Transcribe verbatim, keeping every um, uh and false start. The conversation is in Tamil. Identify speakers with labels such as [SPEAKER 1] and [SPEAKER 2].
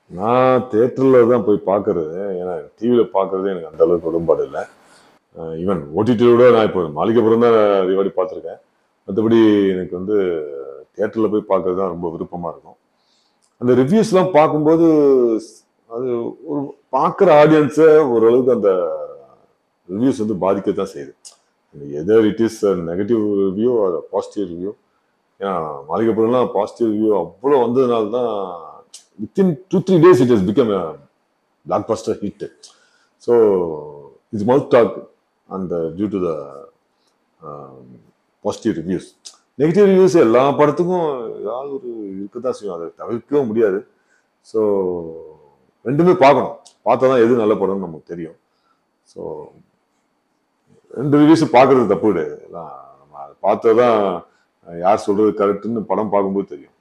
[SPEAKER 1] நான் தியேட்டரில் தான் போய் பார்க்கறது. ஏன்னா டிவியில் பார்க்கறது எனக்கு அந்த அளவுக்கு உடன்பாடு இல்லை. ஈவன் ஓடிடியோட நான் இப்போ மாளிகைப்புறம் தான் ரிவாடி பார்த்துருக்கேன். மற்றபடி எனக்கு வந்து தியேட்டரில் போய் பார்க்கறது தான் ரொம்ப விருப்பமாக இருக்கும். அந்த ரிவ்யூஸ்லாம் பார்க்கும்போது அது ஒரு பார்க்குற ஆடியன்ஸை ஓரளவுக்கு அந்த ரிவ்யூஸ் வந்து பாதிக்கத்தான் செய்யுது. Either it is negative review positive review. ஏன்னா மாளிகைப்புறம்லாம் பாசிட்டிவ் ரிவ்யூ அவ்வளோ வந்ததுனால தான் within two three days it has become blockbuster hit. So it's mouth talk அந்த due to the positive reviews. Negative reviews எல்லா படத்துக்கும் ஏதாவது ஒரு இருக்கதான் செய்யும், அதை தவிர்க்கவும் முடியாது. ஸோ ரெண்டுமே பார்க்கணும், பார்த்தா தான் எது நல்ல படம்னு நமக்கு தெரியும். ஸோ ரெண்டு ரிவ்யூஸ் பார்க்கறது தப்பு கிடையாது. நம்ம பார்த்ததான் யார் சொல்றது கரெக்டுன்னு படம் பார்க்கும்போது தெரியும்.